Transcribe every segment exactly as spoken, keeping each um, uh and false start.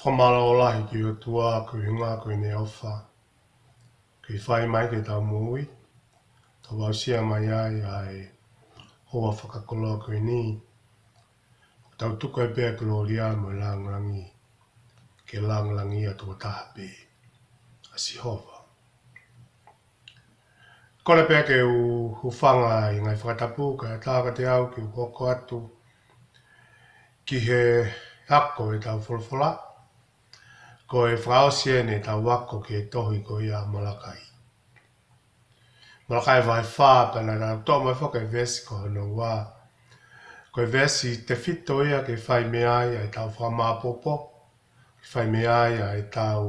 Whamalaolahi ki o tua ku inga ku ne ofa. Ki whai mai ke tau mui. Ka wausia mai ai ai hoa whakakoloa ku ni. Tau tuka e pēr kuloria mo langrangi. Ke langrangi a tua tahape. A si hova. Kore pēr ke u hufanga i ngai whakatapu ka tāka te au ki u koko atu. Ki he hako e tau wholwhola. Ko e whaosia ne tau wako ke tohi ko ia Malakai. Malakai vai wha pana rau tō mai whaka e vesi ko hono wā. Ko e vesi te whito ia ke whai mea ia e tau whamapopo. Ke whai mea ia e tau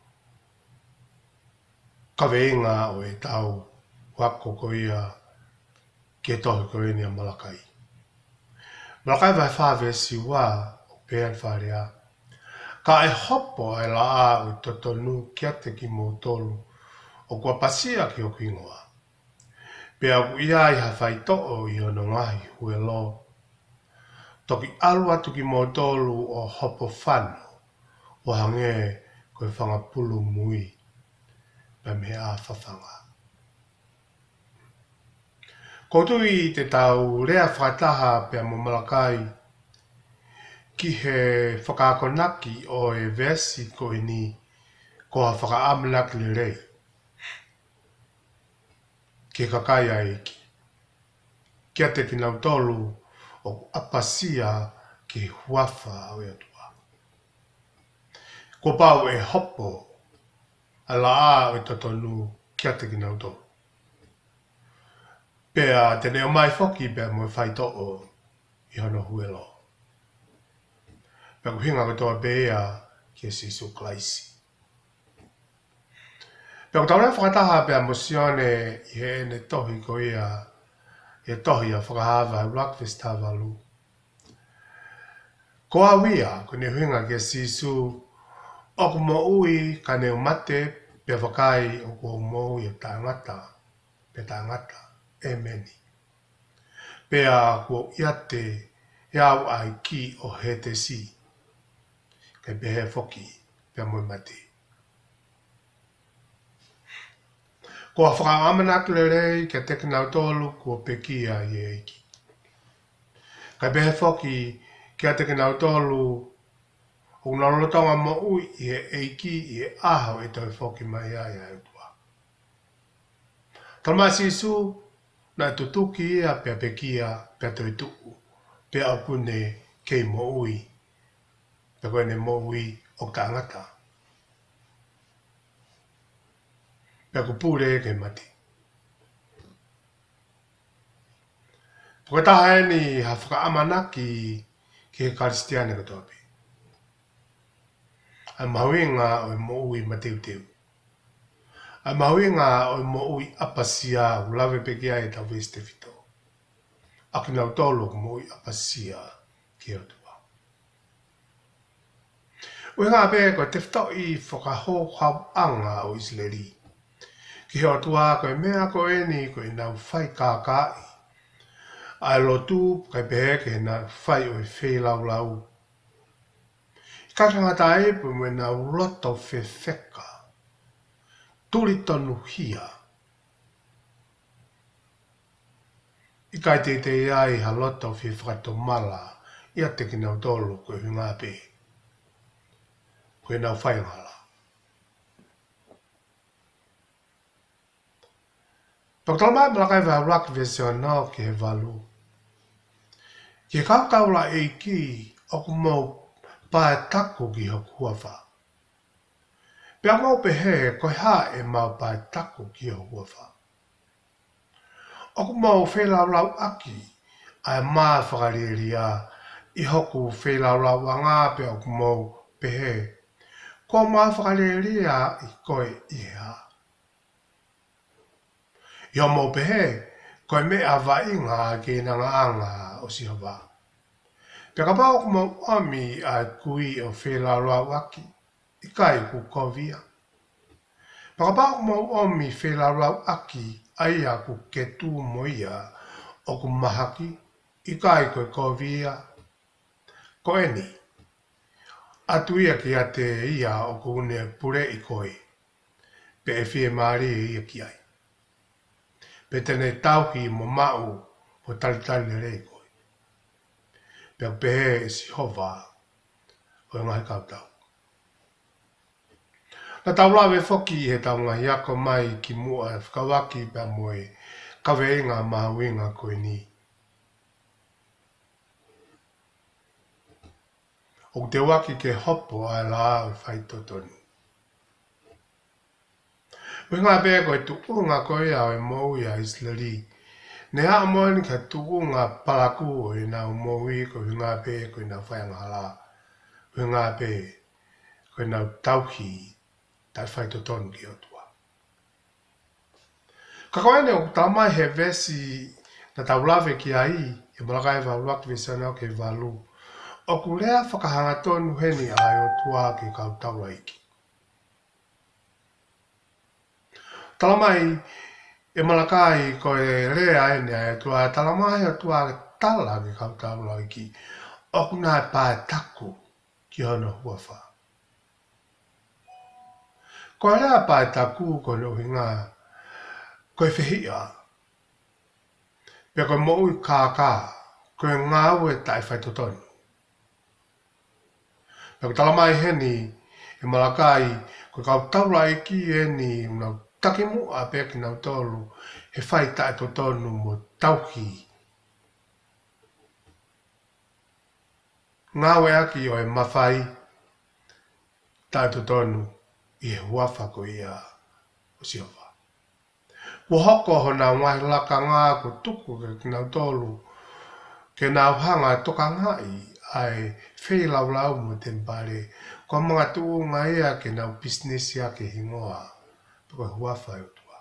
kaweinga o e tau wako ko ia ke tohi ko ia Malakai. Malakai vai wha vesi wā o pēr wharea. Ka e hopo e la a o totonu kia te ki mō tolu o kua pasia ki o kingoa. Pea ku ia i hawhai to'o i ono ngahi hue lo. Toki alu atu ki mō tolu o hopo whano o hange koe whangapulu mui pa me a whawhanga. Ko tui te tau rea whataha pea mo Malakai ki he whakakonaki o e vesi ko i ni ko ha whakaamanaki le rei. Ke kakai ai ki. Kia te kinau tolu o apasia ki huafa o e atua. Ko pau e hopo a la a o e totonu kia te kinau tolu. Pea te neo mai whoki pea mo e whai to'o i hono huelo. Pea kuhinga katoa bea ki e sisu klaisi. Pea kutaure whakataha pea mosione i he ene tohi ko ia e tohi a whakahawa e breakfast havalu. Ko a wia ko ne huinga ki e sisu o ku mo ui ka neo mate pea whakai o ku mo ui e tāngata pe tāngata e meni. Pea ko iate e au ai ki o he te si. Kai pehe whoki pea moi mate. Ko a whakaamanaki le rei kia te kinau tolu kua pekia i eiki. Kai pehe whoki kia te kinau tolu o nalolotonga mo ui i e eiki i e aho e toi whoki mai ai ai utua. Talmasi isu na tutuki ia pea pekia pea toi tuku pea apune kei mo ui. Pea koe ne mo ui o tāngata. Pea kupure e ke mati. Pukataha e ni ha whakaamanaki ki he karistiane katoa pe. Ai mahuinga o e mo ui mateu teu. Ai mahuinga o e mo ui apasia u lawe pekia e tau veste fito. Aki nau tolo ku mo ui apasia ki o tua. Ui ngā pe ko te fito i whakaho hau anga o Isleri. Ki heo tua koe mea ko e ni koe nau whai kākai. Ai lotu kai pehe ke na whai o e whei lau lau. I kakangata e po me nau roto whe wheka. Turi tonu hia. I kai te te ai ha loto whe whakato mala. Ia te ki nau tolu koe hunga pe. Koe nau whai ngala. Pakitala mai Malakai vai rock version no ki he valu. Ki he kautaula e ki o ku mau pae taku ki hoku huawa. Pea mau pehe koe ha e mau pae taku ki hoku huawa. O ku mau whelaulau aki ai maa whakariria i hoku whelaulau anga pe o ku mau pehe. Ko maa whakariria i koe iha. Ia mō pehe, koe me a wainga ke nanga anga o si hawa. Pea ka pao kumau ami a kui o whelaulau waki, i kai ku kovia. Pea ka pao kumau ami whelaulau aki, ai a ku ketu moia o ku mahaki, i kai koe kovia. Ko eni, atu ia ki a te ia o kune pure i koe. Pe e fie maari e ia ki ai. Pe tene tauhi mo mau po talitali rei koe. Pe a pehe e si hova o e ngahi kautau. Na taulawe foki he taunga hiako mai ki mua e whakawaki pe a moe kawe inga mahuinga koe ni. O te waki ke hopo a la o whaitotonu. Winga be koe tukunga koe au e mou ia Islari. Ne haa moani ka tukunga palaku o e nau moui ko winga be koe nau whaianga hala. Winga be koe nau tauhi tai whaitotonu ki o tua. Ka koe ne o tamai he vesi na taulawe ki ai e malakai wa uak visana ke valu. O kulea whakahanga tonu heni ai o tua ki kau taula iki. Talamai e malakai ko e rea ene e tua talamai o tua tala ki kau taula iki. O kuna e pae taku ki hono huafa. Ko e rea pae taku ko no hinga ko e whihia. Pea ko e moui kākā ko e ngāu e tai whaitotonu. Pea ko talamai heni e malakai ko kau taula iki e ni unau takimu a pea ki nau tolu he whai tae to tonu mo tauki. Ngāwe aki o e mawhai tae to tonu i he huafa ko ia o siova. Ko hoko ho nā ngahi laka ngā ko tuku ke ki nau tolu ke nau hanga toka ngai ai whei lau lau mo tempare ko mga tuu ngai a ke nau business ia ke hingoa. Pako huafa e utua.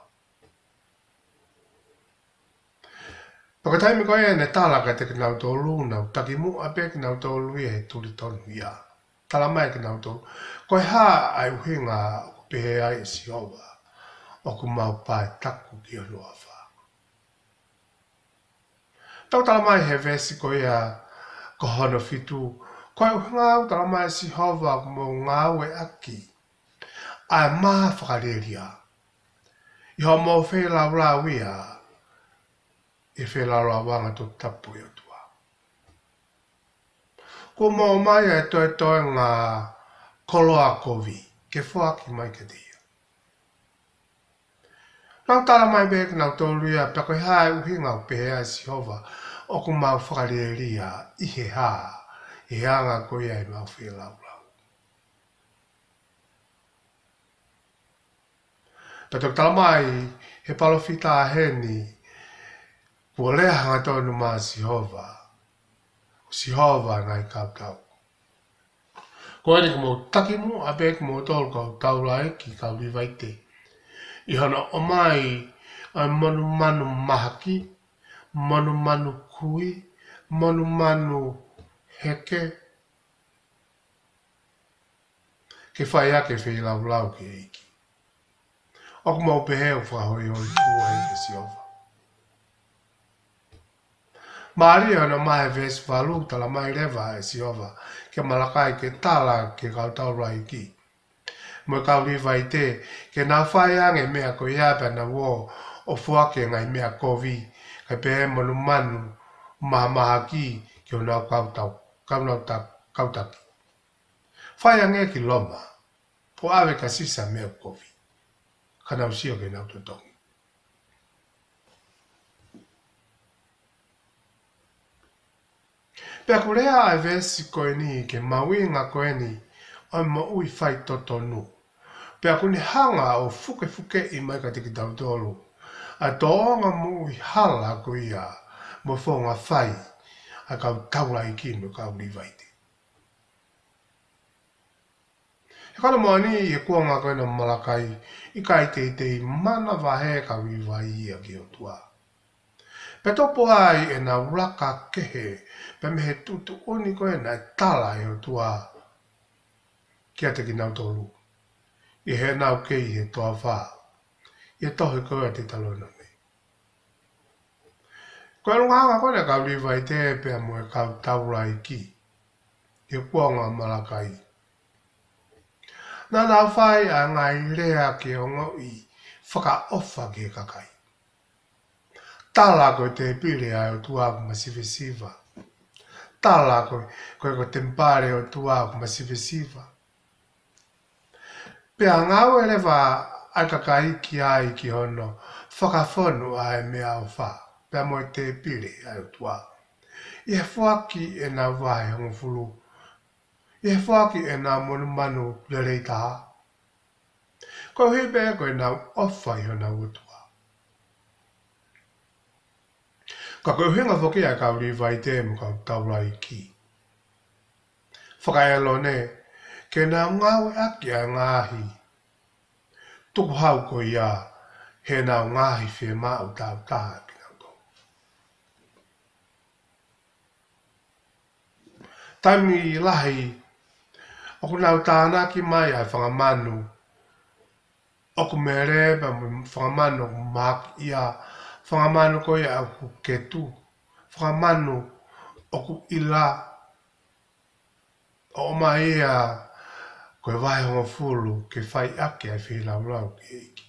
Pako taimi koe e ne tala ka te ki nau tolu nau takimu a pe ki nau tolu i he tuli tonu ia. Tala mai ki nau tolu. Koe haa ai uhinga o pehe ai si owa. O ku mau pae taku ki o luafa. Tau tala mai he vesi koe a ko hono fitu. Koe uhinga au tala mai si hova mo ngāwe aki. Ai maa whakareria. I ho mo whee lau lau ia, e whee lau lau wanga to tapu i o tua. Ko mo mai e toi toi ngā koloa kovi, ke whaaki mai ke tia. Nau tala mai bēk nau tōru ia, pia koe hae uhinga o pehea si hova, o ku mau whakareria i he hā, i hanga koe ai mau whee lau lau. Pato talamai he palofita a heni kua lea hanga tonu maa Sihova. Sihova ngai kautau. Ko eri mo takimu a pek mo tol kau taula eki kau liwaite. I hana o mai ai manu manu mahaki, manu manu kui, manu manu heke. Ke whai ake whi lau lau ki eiki. Oku mau pehe o whahoi hoi kua hei si ofa. Maari ana mai ves valu tala mai rewa e si ofa. Ke malakai ke tala ke kau taura iki. Mo kau riwa i te, ke nā whai ange mea ko iapa na wo o fuake ngai mea kovi. Kai pehe manu manu maha maha ki ki o nau kau tau, kau nau ta, kau taki. Whai ange ki loma, po awe ka sisa mea kovi. Kana usio ke nau tutongi. Pea kurea ai vesi koe ni ke mawinga koe ni o ma ui whai totonu. Pea kuni hanga o fuke fuke i mai ka tiki tautolu. A toonga mu ui hala ko ia mo whonga whai a kau taura i ki mo kau riwaite. E kana moani e kuanga koe na malakai i kai te i te mana wahe ka wiwai ia ki o tua. Pe topo ai e na uraka kehe pe mehe tutu oni koe na e tala e o tua kia te ki nau tolu. I he nau kei he toa wha. I e tohe koe te talona me. Koe runganga koe na kau wiwai te pe mo e kau taura i ki. E kuanga malakai Nā nā whai a ngai rea ke ongo i whakaofa ke kakai. Tāla koe te pire a o tuaku masivesiva. Tāla koe koe ko tempare o tuaku masivesiva. Pea ngau ele wā ai kakai ki ai ki hono whakawhonu a e mea o wha. Pea mo te pire a o tuaku. Ia whaki e nā wahe hongo fulu. Ia whaki e nā monu manu le rei taha. Ko hibe koe nā ofa i hona utua. Ka koe hinga whoki a kau riwa i te mo kau taura i ki. Whakaelo ne, ke nā ngāwe aki a ngāhi. Tuku hau ko ia, he nā ngāhi whi māu tāu taha ki nau tō. Taimi lahi, oku nau tānaki mai ai whangamanu. Oku mere pa whangamanu maki ia, whangamanu ko ia au ke tu. Whangamanu oku ila. O mai ia koe wahe honga fulu ke whai ake ai whilau lau ki eiki.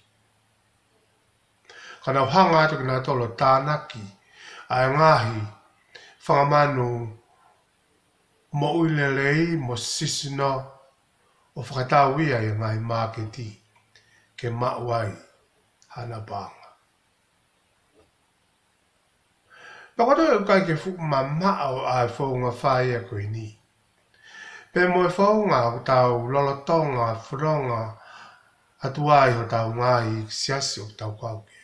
Ka nau hanga atu ki nā tolo tānaki ai ngahi whangamanu mo uilelei mo sisino o whakatau ia i ngai māketi ke mauai hana pānga. Pakoto e kai ke fuku ma mao ai whaunga whai a koe ni. Pe mo e whaunga o tau lolotonga, whuronga, atuai o tau ngai siasi o tau kauke.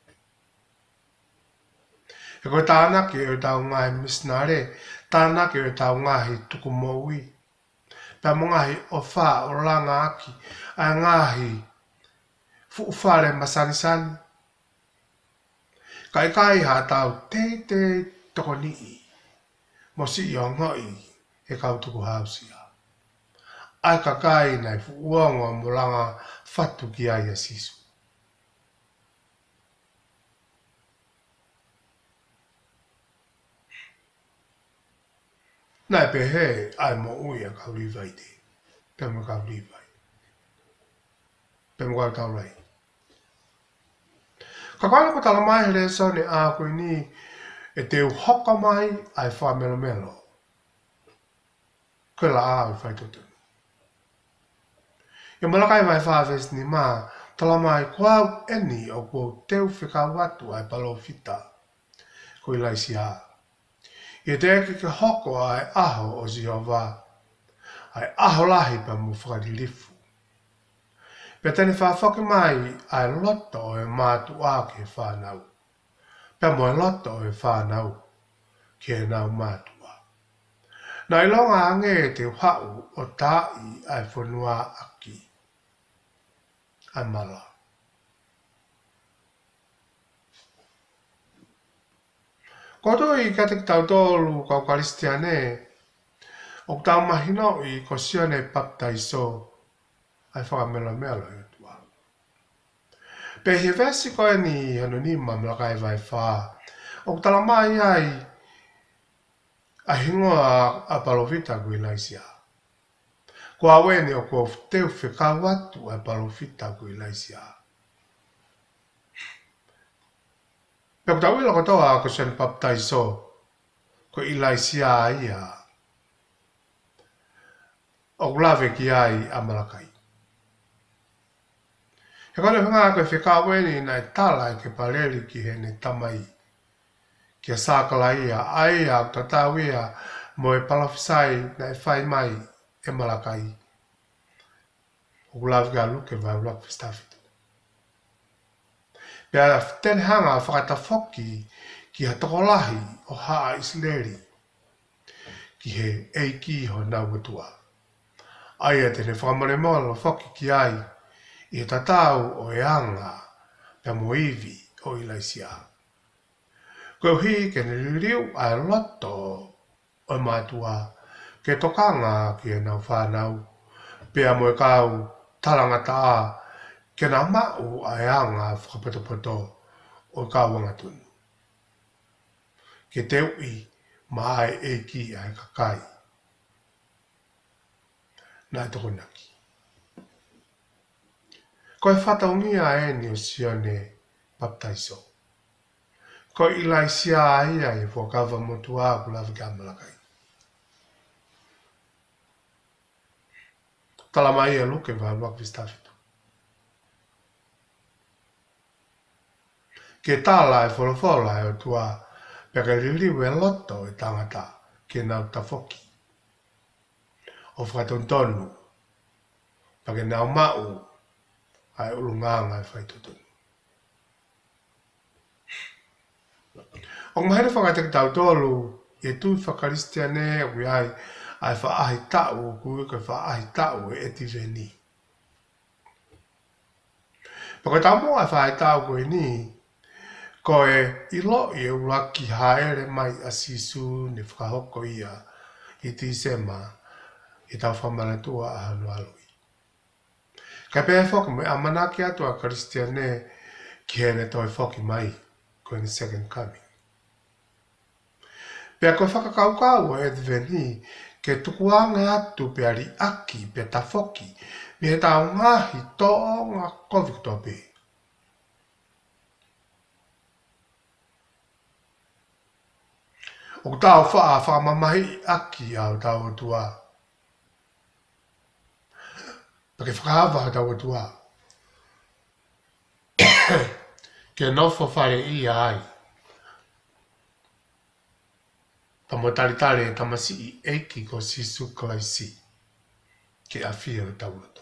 E koe tānaki o tau ngai misnare, tānaki o tau ngai tuku moui. Pe mo ngai o wha o langa aki, a ngai fuufare masanisani. Kai kai ha tau te te toko nii, mo si i o ngoi e kau tuku hausia. Ai ka kai nei fuuongo mo langa fatu ki ai a sisu. Nai pe he ai mo ui a kau riwai te. Pe mo kau riwai. Pe mo kau tau rei. Ka kai ko tala mai hele so ne a koe ni e te hoka mai ai wha melo melo. Koe la a i whai tutu. E malakai vai whawes ni mā, tala mai kuau eni o kua teu whika watu ai palo fita. Koe laisi a. I te eke ke hoko ai aho o Zihova. Ai aho lahi pa mu whakarilifu. Pe tani whawhoki mai ai loto o e mātu a ke whanau. Pe mo e loto o e whanau ke e nau mātua. Nā ilonga ange te hau o tai ai whanua aki. Ai mala. Koto i kate ki tau tōlu kau karistiane, o tau mahino i kosione baptaiso ai whakamelo melo i atua. Pe he vesi koe ni hano ni mamlakai vai wha, o tala mai ai a hingoa a palovita kui laisia. Kua wene o kua teu whekawatu ai palovita kui laisia. Pea kutau ilo kotoa ko sen baptaiso ko ilaisia ia. O lave ki ai a malakai. He kone whenga koe whekaweni nai tala ke pareri ki hene tamai. Ki a sākala ia, ai a tatau ia mo e palafisai nai whai mai e malakai. O lave ka luke vai ulak fistafitu. Pea tene hanga whakatafoki ki ha tokolahi o haa isleri. Ki he eiki ho nauatua. Ai a tene whakamare mola whoki ki ai. I he tatau o e anga pea moivi o ilaisia. Koe hi ke ne ririu ai loto o mātua ke tokanga ki e nau whanau. Pea mo e kau talangata a ke nā mau ai anga whakapotopoto o kāwanga tunu. Ke te ui mai e ki ai kakai. Nā toko naki. Ko e whataungia e ni o sione baptaiso. Ko ilai sia ia e whakawa motu a kula wika malakai. Tala mai e luke wa luak vistafitu. Ke tala e wholofola e o tua peka ririu e loto e tangata ke nau tafoki. O whakatontonu, pake nau mau ai ulunganga e whaitutunu. O mahere whakatek tau tolu, e tui whakaristia ne ui ai ai whaahi tau, kui koe whaahi tau e eti veni. Paka tau mo ai whaahi tau koe ni, koe ilo i e uraki haere mai a sisu ne whakahoko ia i ti sema i tau whamanatua a hanu alui. Ka pēr whoki me amanaki atu a karistia ne ki here toi whoki mai koe ni second coming. Pea koe whakakaukau e veni ke tukuanga atu pe ari aki pe ta whoki mi he tau ngahi tō ngā COVID tope. O tau wha whamamahi aki au tau atua. Pake whakahawa tau atua. Ke nofo whare i ai. Tamo taritare tamasi i eiki ko sisu klaisi. Ke a whia tau ato.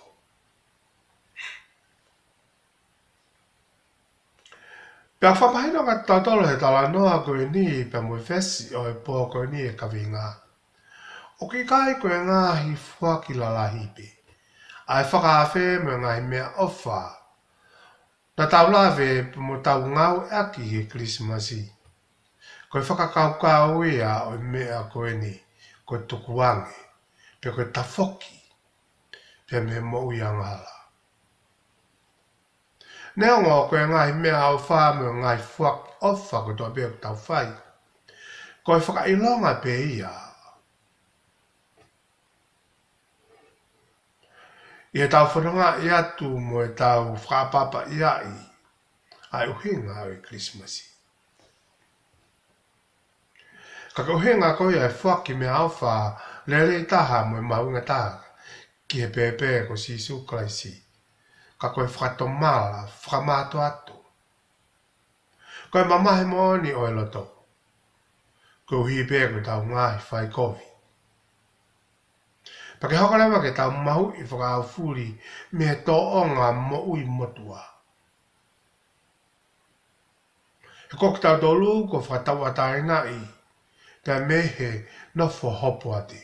Pea whamahino ka tautolo he tala noa koe ni pe mui whesi o e pō koe ni e kawinga. O ki kai koe ngāhi whaki lalahipe. Ai whakawhe me ngai mea ofa. Na tau lawe mo tau ngau aki he Krismasi. Koe whakakaukau ia o mea koe ni, koe tukuange, pe koe tafoki, pe me mo ui angala. Nea ngō koe ngai mea au whāme o ngai whaki ofa ko toa bea tau whai. Koe whakailonga pe ia. I e tau whananga i atu mo e tau whakapapa ia i, ai uhinga au e Krismasi. Ka uhinga koe e whaki me au wha lere i taha mo e maunga taha ki he pepe ko sisu klaisi. Ka koe whakatomala, whakamato atu. Koe mamahe mo ni o e loto. Koe uhi pe koe tau ngahi whai kovi. Pake hokarewa ke tau mahu i whakau furi me he tō onga mo ui motua. He koki tau tolu ko whakatau ataina i pia mehe nofo hopo ati.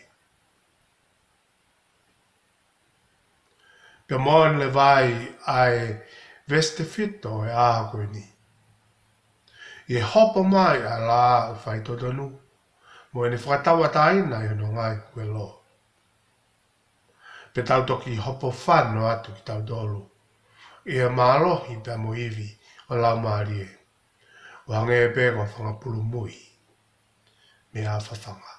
Pia moan le vai ai veste fito e aha koe ni. I hopo mai a la whai totonu, mo e ne whakatau ataina i hono ngai koe lo. Pe tau toki hopo whano atu ki tau tolu. I e mālohi pia mo iwi o lau maarie. O hange e pēko whangapuru mui. Me a whawhanga.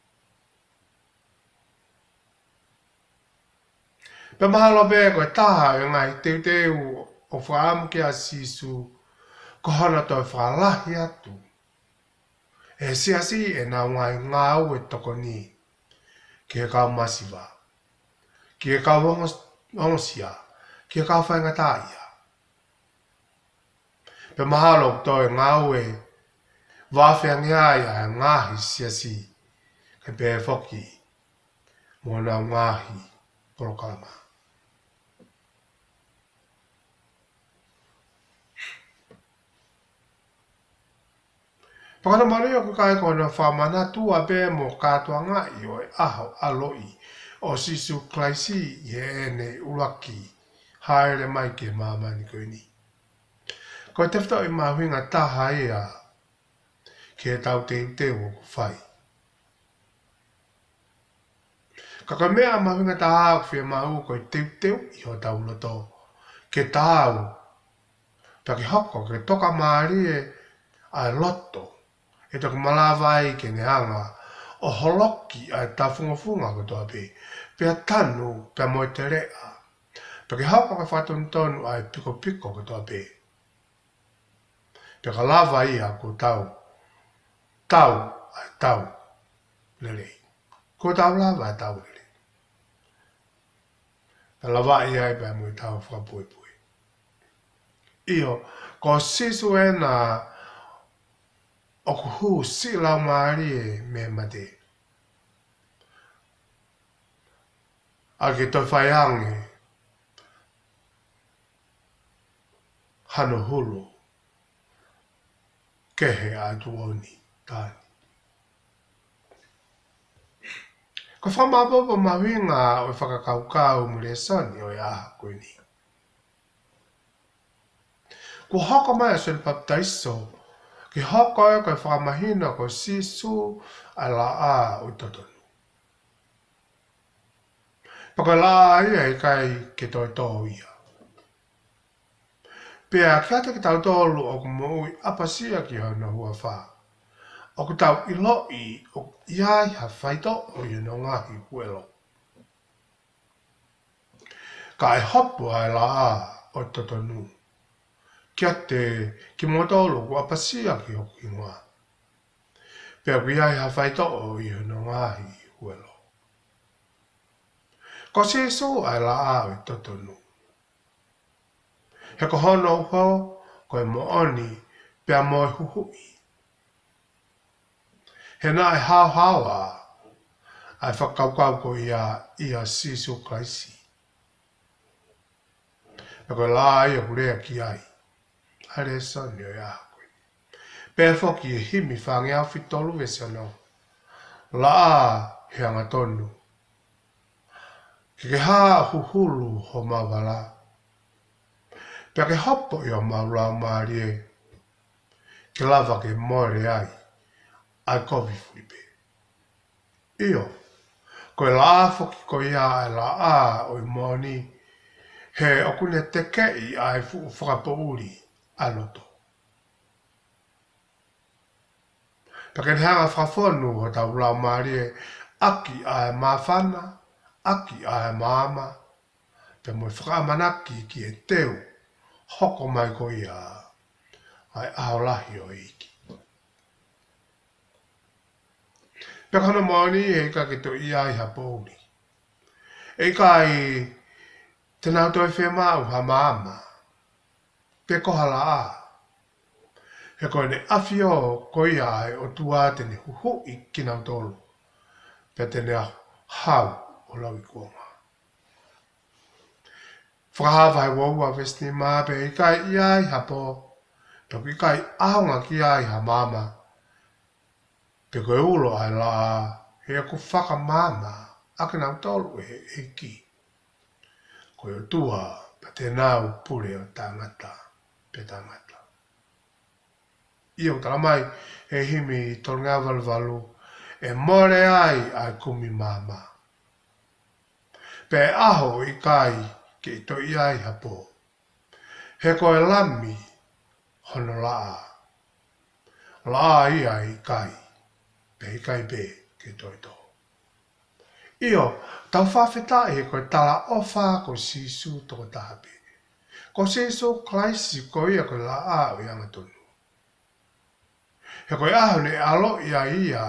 Pe mahalo pēko e taha e ngai teu teu o whaamuke a sisu ko hana toi whaalahi atu. E siasi e nā ngai ngāu e toko ni ki e kau masiwa. Ki e kau ongosia, ki e kau whainga tāia. Pe mahalo toi ngāu e wāwhiangia ia e ngāhi siasi ke pē whoki mō nā ngāhi porokalama. Pakana mareo ku kai kona whamana tua pē mō kātua ngai o e aho aloi o sisu klaisi i e ene uraki haere mai ke māmani koe ni. Koe tefto i mahuinga taha ia ke tau te teo o ku whai. Ka koe mea mahuinga taha au whia mahu koe teo teo i ho tau loto ke tau pa ke hoko ke toka maari e a loto e toka malawai ke ne hanga o holoki a tafunga funga ko toa pe pea tanu pea moe te rea Peke hoko ka whatonutonu ai piko piko ko toa pe. Peka lava ia ko tau. Tau ai tau. Lelei. Ko tau lava ai tau lelei. Ta lava ia ai pai mui tau whakapui pui. Iyo, ko sisu e na o ku hu si lau maari e me mate. A ke toi whaiange hano hulu kehe a tuoni tani. Ko whamapopo mawinga o whakakaukau mure soni o ia koe ni. Ko hoko mai a suri baptaiso, ki hoko e koe whakamahina ko sisu a la a o totonu. Pako la a ia i kai ke toi tō ia. Pea kia te ki tau tōlu o kumui apasia ki hana hua wha. O ku tau iloi o iai ha whaito o i no ngahi huelo. Ka e hopu ai la a o totonu. Kia te ki mo tōlu ku apasia ki hoku ingoa. Pea ku iai ha whaito o i no ngahi huelo. Ko se so ai la a o totonu. He ko hono uho, ko e mo oni, pea mo e huhui. He na e hao hao a, ai whakaukau ko ia, ia sisu klaisi. E ko la ia kurea ki ai. Hare soni o ia koe. Pea whoki e himi whange au fitolu vese anō. La a he anga tonu. Ke ke haa huhulu ho mawala. Pea ke hopo i o maulau maari e. Ke lava ke more ai. Ai kovi fuipe. Iyo. Koe la a foki ko ia ai la a o i moni. He okune te kei ai fu whakapouri aloto. Pea ke hanga whafonu ho tau lau maari e. Aki ai mawhana. Aki ai maama. Pea mo whakamanaki ki e teu. Hoko mai ko ia ai aolahi o iki. Pea kana maoni e ka ke to ia i hapouri. E ka i te nau toi whema u ha maama. Pea koha la a. He koe ne awhio ko ia ai o tua tene huhu i ki nau tolu. Pea tene hau o lau i kuonga. Whakahawhai waua vesti maa pe i kai ia i hapo. Pe i kai ahonga ki ia i ha mama. Pe koe ulo ai la he aku whaka mama. Ake nau tolu e e ki. Koe o tua pa te nau pure o tangata. Pe tangata. Ia utala mai e himi tolu ngā valu valu. E more ai ai kumi mama. Pe aho i kai ke to ia i hapo. He koe lami hono laa. Laa ia i kai. Pe i kai pe ke toi to. Iyo, tau whawheta e koe tala ofa ko sisu toko tahape. Ko sisu klaisi ko ia koe laa o ianga tonu. He koe aho ne alo ia ia.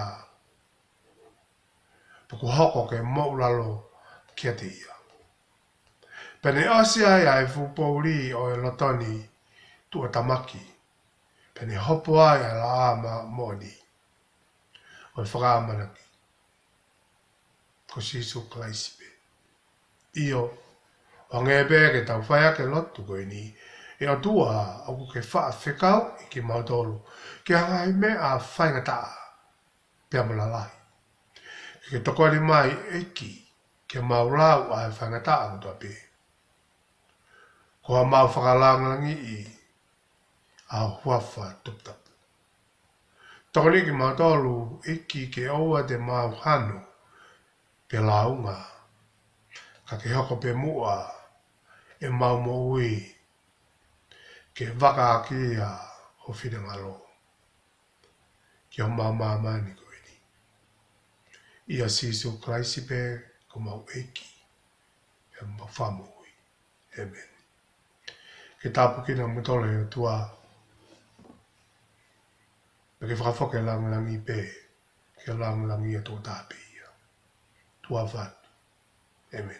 Puku hoko ke moulalo kia te ia. Pene osi ai ai fupouri o e lotoni tua tamaki. Pene hopo ai ai la ama moni. O e whakamanaki. Ko sisu klaisipe. Iyo, o ngebe ke tau whaia ke lotu koe ni. E o tua au ke wha whekau i ki mautolu. Ke hangai me a whainga taa. Pea malalahi. Ke toko ni mai eki. Ke maulau a whainga taa mutua pe. Ko a mau whakalangangi i a huawha tuptapu. Toko ni ki mautolu iki ke oua te mau hanu pe launga. Ka ke hoko pe mua e mau moui ke waka aki a ho whingalo. Ki o mau mamani koe ni. Ia sisu klaisi pe ko mau eki e mau whamui. Amen. Ke tapu ki na mutole o tua. Ke whakawhoke lang langi pe. Ke lang langi a tō tāpi. Tua vat. Amen.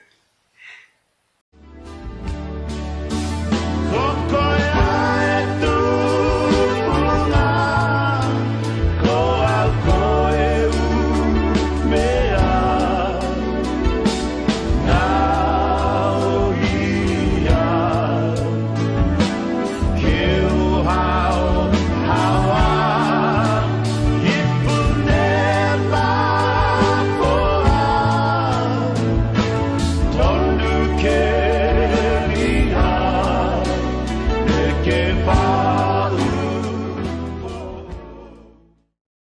Que